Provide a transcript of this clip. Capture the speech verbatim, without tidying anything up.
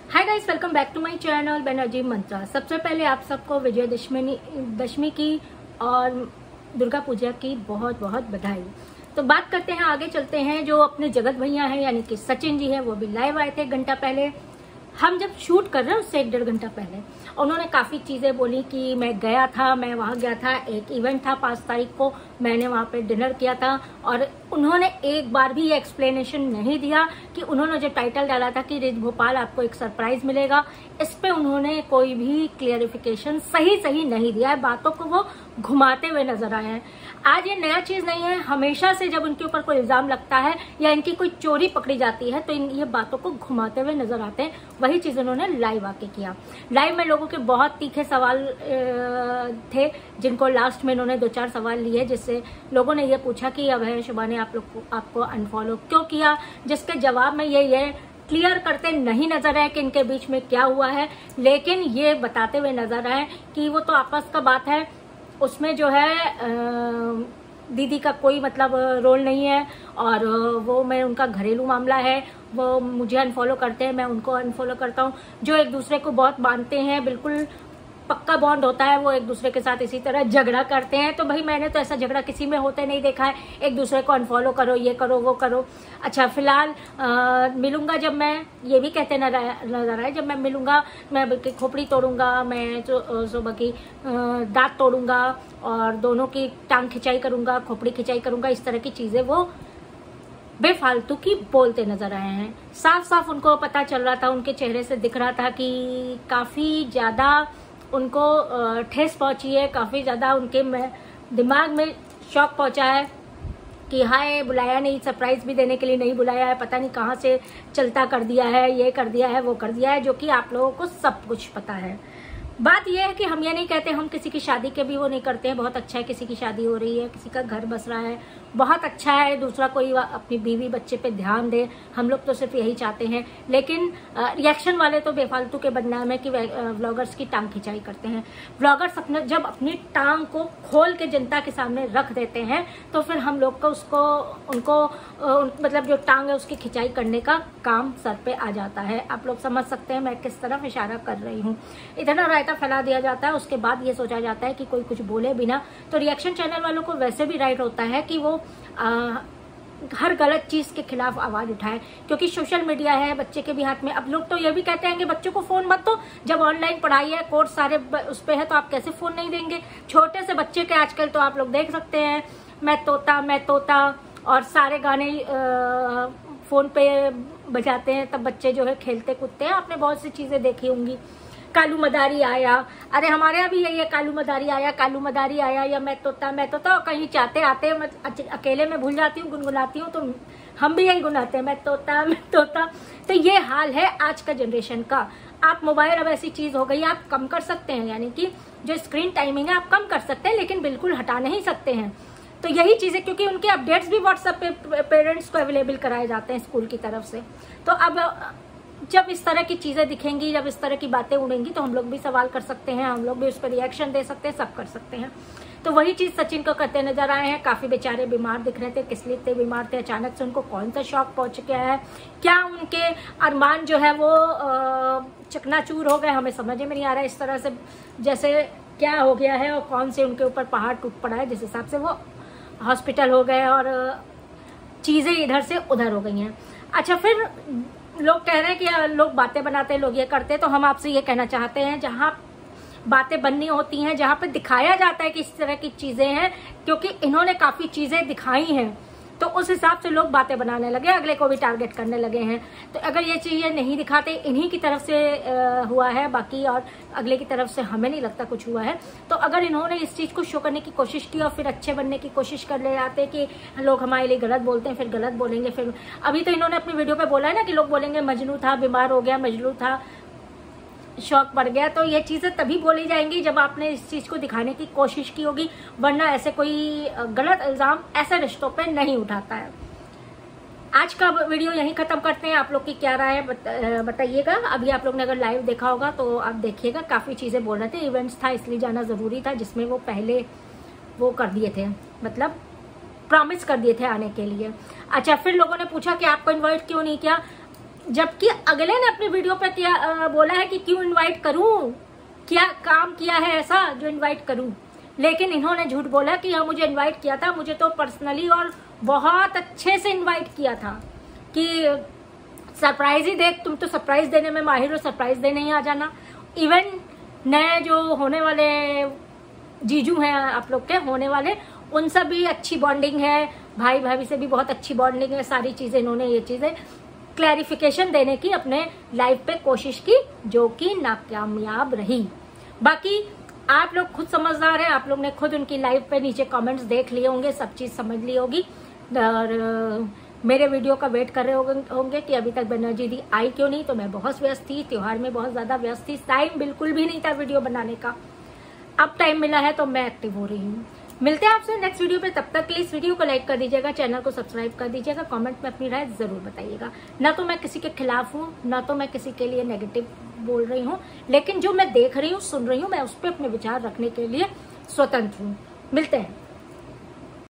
Hi guys, welcome back to my channel Banerjee Mantra. सबसे पहले आप सबको विजयदशमी दशमी की और दुर्गा पूजा की बहुत बहुत बधाई। तो बात करते हैं, आगे चलते हैं। जो अपने जगत भैया हैं यानी कि सचिन जी हैं, वो भी लाइव आए थे एक घंटा पहले। हम जब शूट कर रहे हैं उससे एक डेढ़ घंटा पहले उन्होंने काफ़ी चीज़ें बोली कि मैं गया था, मैं वहाँ गया था, एक इवेंट था पाँच तारीख को, मैंने वहाँ पे डिनर किया था। और उन्होंने एक बार भी ये एक्सप्लेनेशन नहीं दिया कि उन्होंने जो टाइटल डाला था कि रिच भोपाल आपको एक सरप्राइज मिलेगा, इस पे उन्होंने कोई भी क्लियरिफिकेशन सही सही नहीं दिया है। बातों को वो घुमाते हुए नजर आए हैं। आज ये नया चीज नहीं है, हमेशा से जब उनके ऊपर कोई इल्जाम लगता है या इनकी कोई चोरी पकड़ी जाती है तो इन ये बातों को घुमाते हुए नजर आते हैं। वही चीज उन्होंने लाइव आके किया। लाइव में लोगों के बहुत तीखे सवाल थे, जिनको लास्ट में इन्होंने दो चार सवाल लिए, जिससे लोगों ने ये पूछा कि अभय शुभा ने आप लोग को आपको अनफॉलो क्यों किया, जिसके जवाब में ये ये क्लियर करते नहीं नजर आए कि इनके बीच में क्या हुआ है, लेकिन ये बताते हुए नजर आए कि वो तो आपस का बात है, उसमें जो है दीदी का कोई मतलब रोल नहीं है और वो मैं उनका घरेलू मामला है। वो मुझे अनफॉलो करते हैं, मैं उनको अनफॉलो करता हूँ। जो एक दूसरे को बहुत मानते हैं, बिल्कुल पक्का बॉन्ड होता है, वो एक दूसरे के साथ इसी तरह झगड़ा करते हैं। तो भाई मैंने तो ऐसा झगड़ा किसी में होते नहीं देखा है, एक दूसरे को अनफॉलो करो, ये करो, वो करो। अच्छा, फिलहाल मिलूंगा जब मैं, ये भी कहते नजर आए, जब मैं मिलूंगा मैं खोपड़ी तोड़ूंगा, मैं जो सुबह की दांत तोड़ूंगा और दोनों की टांग खिंचाई करूंगा, खोपड़ी खिंचाई करूंगा, इस तरह की चीजें वो बेफालतू की बोलते नजर आए हैं। साफ साफ उनको पता चल रहा था, उनके चेहरे से दिख रहा था कि काफी ज्यादा उनको ठेस पहुंची है, काफी ज्यादा उनके में दिमाग में शॉक पहुंचा है कि हाय बुलाया नहीं, सरप्राइज भी देने के लिए नहीं बुलाया है, पता नहीं कहां से चलता कर दिया है, ये कर दिया है, वो कर दिया है, जो कि आप लोगों को सब कुछ पता है। बात यह है कि हम ये नहीं कहते, हम किसी की शादी के भी वो नहीं करते हैं। बहुत अच्छा है, किसी की शादी हो रही है, किसी का घर बस रहा है, बहुत अच्छा है, दूसरा कोई अपनी बीवी बच्चे पे ध्यान दे, हम लोग तो सिर्फ यही चाहते हैं। लेकिन रिएक्शन वाले तो बेफालतू के बदनाम है कि व्लॉगर्स की टांग खिंचाई करते हैं। व्लॉगर्स अपने जब अपनी टांग को खोल के जनता के सामने रख देते हैं तो फिर हम लोग को उसको उनको मतलब जो टांग है उसकी खिंचाई करने का काम सर पे आ जाता है। आप लोग समझ सकते हैं मैं किस तरफ इशारा कर रही हूँ। इतना रायता फैला दिया जाता है, उसके बाद ये सोचा जाता है कि कोई कुछ बोले बिना। तो रिएक्शन चैनल वालों को वैसे भी राइट होता है कि वो आ, हर गलत चीज के खिलाफ आवाज उठाए, क्योंकि सोशल मीडिया है बच्चे के भी हाथ में। अब लोग तो ये भी कहते हैं कि बच्चों को फोन मत दो, जब ऑनलाइन पढ़ाई है, कोर्स सारे उस पे है, तो आप कैसे फोन नहीं देंगे। छोटे से बच्चे के आजकल तो आप लोग देख सकते हैं, मैं तोता मैं तोता और सारे गाने आ, फोन पे बजाते हैं, तब बच्चे जो है खेलते कूदते हैं। आपने बहुत सी चीजें देखी होंगी। कालू मदारी आया, अरे हमारे यहाँ भी यही है, कालू मदारी आया, कालू मदारी आया, या मैं तोता मैं तोता। और कहीं चाहते आते मैं अकेले में भूल जाती हूँ, गुनगुनाती हूँ, तो हम भी यही गुनाते हैं, मैं तोता मैं तोता। तो ये हाल है आज का जनरेशन का। आप मोबाइल अब ऐसी चीज हो गई, आप कम कर सकते हैं, यानी कि जो स्क्रीन टाइमिंग है आप कम कर सकते हैं, लेकिन बिल्कुल हटा नहीं सकते हैं। तो यही चीजें, क्योंकि उनके अपडेट्स भी व्हाट्सएप पे पेरेंट्स को अवेलेबल कराए जाते हैं स्कूल की तरफ से। तो अब जब इस तरह की चीजें दिखेंगी, जब इस तरह की बातें उड़ेंगी, तो हम लोग भी सवाल कर सकते हैं, हम लोग भी उस पर रिएक्शन दे सकते हैं, सब कर सकते हैं। तो वही चीज सचिन को करते नजर आए हैं। काफी बेचारे बीमार दिख रहे थे, किस लिए इतने बीमार थे, अचानक से उनको कौन सा शौक पहुंच गया है, क्या उनके अरमान जो है वो चकनाचूर हो गए, हमें समझ में नहीं आ रहा है। इस तरह से जैसे क्या हो गया है और कौन से उनके ऊपर पहाड़ टूट पड़ा है, जिस हिसाब से वो हॉस्पिटल हो गए और चीजें इधर से उधर हो गई हैं। अच्छा, फिर लोग कह रहे हैं कि लोग बातें बनाते हैं, लोग ये करते हैं, तो हम आपसे ये कहना चाहते हैं, जहां बातें बननी होती हैं, जहां पे दिखाया जाता है कि इस तरह की चीजें हैं, क्योंकि इन्होंने काफी चीजें दिखाई हैं, तो उस हिसाब से लोग बातें बनाने लगे, अगले को भी टारगेट करने लगे हैं। तो अगर ये चीजें नहीं दिखाते, इन्हीं की तरफ से हुआ है, बाकी और अगले की तरफ से हमें नहीं लगता कुछ हुआ है। तो अगर इन्होंने इस चीज को शो करने की कोशिश की और फिर अच्छे बनने की कोशिश कर ले जाते कि लोग हमारे लिए गलत बोलते हैं, फिर गलत बोलेंगे। फिर अभी तो इन्होंने अपनी वीडियो पे बोला है ना कि लोग बोलेंगे मजनू था, बीमार हो गया, मजनू था, शौक पड़ गया। तो ये चीजें तभी बोली जाएंगी जब आपने इस चीज को दिखाने की कोशिश की होगी, वरना ऐसे कोई गलत इल्जाम ऐसे रिश्तों पे नहीं उठाता है। आज का वीडियो यहीं खत्म करते हैं। आप लोग की क्या राय है बताइएगा। अभी आप लोग ने अगर लाइव देखा होगा तो आप देखिएगा, काफी चीजें बोल रहे थे, इवेंट्स था इसलिए जाना जरूरी था, जिसमें वो पहले वो कर दिए थे, मतलब प्रॉमिस कर दिए थे आने के लिए। अच्छा, फिर लोगों ने पूछा कि आपको इन्वाइट क्यों नहीं किया। जबकि अगले ने अपनी वीडियो पे किया आ, बोला है कि क्यों इनवाइट करूं, क्या काम किया है ऐसा जो इनवाइट करूं। लेकिन इन्होंने झूठ बोला कि हाँ मुझे इनवाइट किया था, मुझे तो पर्सनली और बहुत अच्छे से इनवाइट किया था कि सरप्राइज ही देख, तुम तो सरप्राइज देने में माहिर हो, सरप्राइज देने ही आ जाना। इवन नए जो होने वाले जीजू हैं आप लोग के होने वाले, उनसे भी अच्छी बॉन्डिंग है, भाई भाभी से भी बहुत अच्छी बॉन्डिंग है। सारी चीजें इन्होंने ये चीजें क्लैरिफिकेशन देने की अपने लाइफ पे कोशिश की, जो कि नाकामयाब रही। बाकी आप लोग खुद समझदार हैं, आप लोग ने खुद उनकी लाइफ पे नीचे कमेंट्स देख लिए होंगे, सब चीज समझ ली होगी और मेरे वीडियो का वेट कर रहे होंगे कि अभी तक बनर्जी दी आई क्यों नहीं। तो मैं बहुत व्यस्त थी, त्योहार में बहुत ज्यादा व्यस्त थी, टाइम बिल्कुल भी नहीं था वीडियो बनाने का। अब टाइम मिला है तो मैं एक्टिव हो रही हूँ। मिलते हैं आपसे नेक्स्ट वीडियो पे, तब तक के लिए इस वीडियो को लाइक कर दीजिएगा, चैनल को सब्सक्राइब कर दीजिएगा, कमेंट में अपनी राय जरूर बताइएगा। ना तो मैं किसी के खिलाफ हूँ, ना तो मैं किसी के लिए नेगेटिव बोल रही हूँ, लेकिन जो मैं देख रही हूँ, सुन रही हूँ, मैं उस पर अपने विचार रखने के लिए स्वतंत्र हूँ। मिलते हैं।